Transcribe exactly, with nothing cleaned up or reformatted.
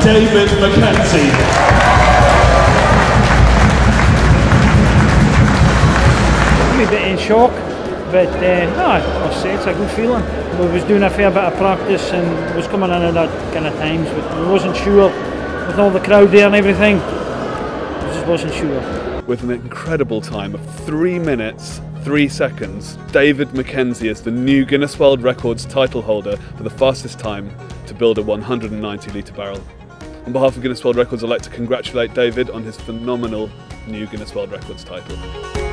David McKenzie. A bit in shock, but uh, no, I must say it's a good feeling. We was doing a fair bit of practice and was coming in at that kind of times, but we wasn't sure with all the crowd there and everything. We just wasn't sure. With an incredible time of three minutes, three seconds, David McKenzie is the new Guinness World Records title holder for the fastest time to build a one hundred ninety litre barrel. On behalf of Guinness World Records, I'd like to congratulate David on his phenomenal new Guinness World Records title.